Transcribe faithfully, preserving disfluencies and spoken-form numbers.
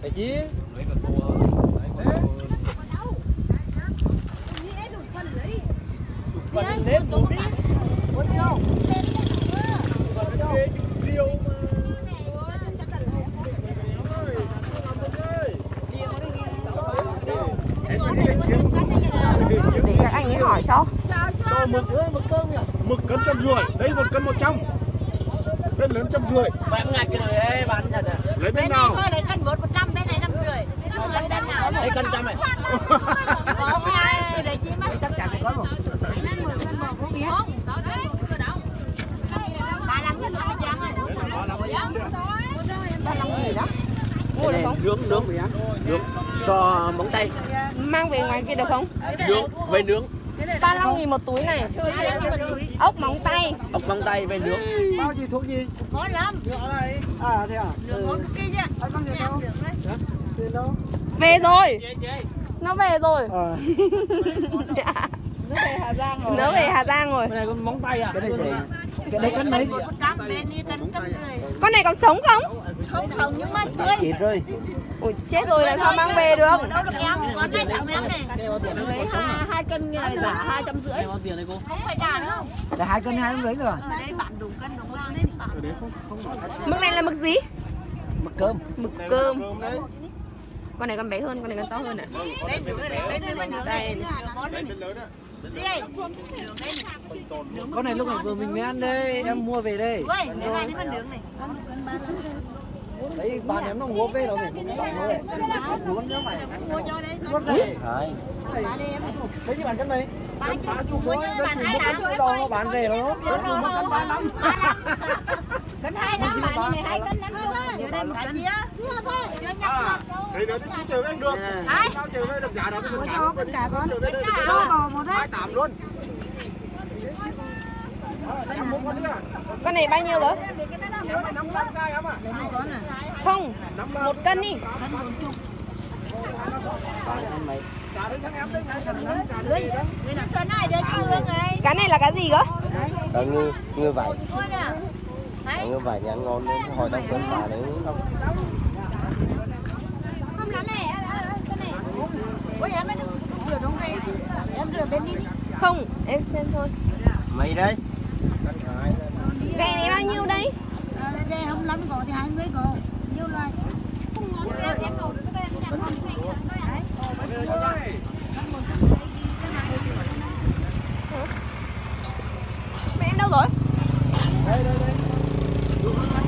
Để chi? Phần lên bố đi. Có gì đâu? Phần lên liêu mà. Để các anh ấy hỏi cho. Cho mực nữa, mực cơm nhỉ? Mực cân trăm rưỡi, đây một cân một trăm. Cân lớn trăm rưỡi. Bạn ngạch cái này ấy, bán thật à? Lấy bên nào? Thôi lấy cân một một trăm, bên này năm rưỡi. Cân bên nào? Đây cân trăm này. Có hai, để chi mất. Chắc chắn phải có một. Ba năm cân một trăm rồi. Ba năm gì đó? Mua được không? Nướng, nướng. Nướng. Cho móng tay. Mang về ngoài kia được không? Nướng, về nướng. ba mươi lăm nghìn một túi này. Ốc móng tay. Ốc móng tay về nướng. Bao gì thuốc gì? Ngon lắm. À thế à? Nướng ngon kia chứ. Tiền đâu? Về rồi. Nó về rồi. Ờ. Nó về Hà Giang rồi. Nó về Hà Giang rồi. Cái này con móng tay à? Cái này gì? Cái đấy cân mấy? một trăm, bên đi cân trăm rưỡi. Con này còn sống không? Không không nhưng mà tươi. Chết rồi. Ui chết rồi, làm sao mang về được? Đâu được em, con này sáu em này. Lấy hai, hai cân này giả hai trăm rưỡi. Bao tiền này cô? Không phải trả đâu. Là hai cân hai đấy rồi. Đây bạn đúng cân đúng lon. Mực này là mực gì? Mực cơm. Mực cơm. Con này con bé hơn, con này con to hơn ạ. Đây nướng đây, bên đây mà nướng đây. Món đây. Đây. Con này lúc này vừa mình mới ăn đây, em mua về đây. Ui, cái này nó con nướng này. Đấy, bạn em nó mua về đâu này, cũng tặng rồi. Luôn nhớ mày. Mua cho đấy. Luôn này. Đấy. Đấy chứ bạn cân mấy? Cân ba chục thôi, bạn hai năm đâu bán về nó. Cân ba năm. Cân hai năm mà này hai cân năm thôi. Ở đây một cân chia. Chưa nhắc được. Đấy nữa thì chờ lên được. Sao chờ lên được giá đó thì Cho tất cả con. Cho bò một đấy. hai tám luôn. Con này bao nhiêu cơ? Không, một cân đi. Cái này là cái gì cơ? Ờ, ngư, ngư vải. Đấy. Ngư vải nhà ngon đến hồi đang cơn bà đấy không? Không lắm này, cái này. Ôi em mới rửa trong này. Em rửa bên đi đi. Không, em xem thôi. Mày đây. Ghe này bao nhiêu đây? Ghe không lắm có thì hai mươi có. Nhiều loài. Không ngon em em đổ được cái bên này. Mẹ em đâu rồi? Đây đây đây.